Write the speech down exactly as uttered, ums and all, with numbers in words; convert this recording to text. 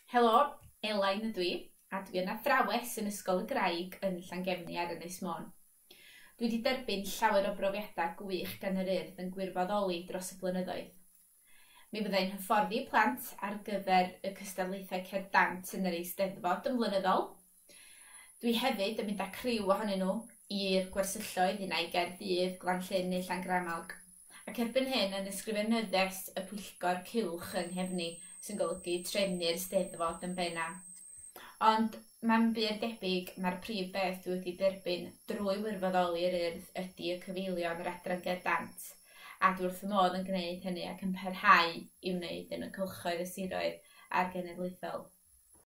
Helo, Elain ydw i, a dwi yn athrawes yn Ysgol y Graig yn Llangefni ar Ynys Môn. Dwi wedi derbyn llawer o brofiadau gwych gan yr Urdd yn gwirfoddoli dros y blynyddoedd. Mi fyddai'n hyfforddi plant ar gyfer y cystadlaethau cerdant yn yr Eisteddfod yn flynyddol. Dwi hefyd yn mynd â criw ohonyn nhw i'r gwersylloedd unai Gaerdydd, Glanllyn neu Llangrannog, ac erbyn hyn yn ysgrifenyddes y Pwyllgor Cylch yng Nghefni, sy'n golygu trefnu'r Eisteddfod yn benna. Ond mae'n byd debyg mae'r prif beth dwi wedi derbyn drwy wirfoddoli'r Urdd ydy y cyfeilion yr adran gerdant, a dwi wrth fy modd yn gwneud hynny ac yn parhau i wneud yn y cylchoedd y siroedd a'r genedlaethol.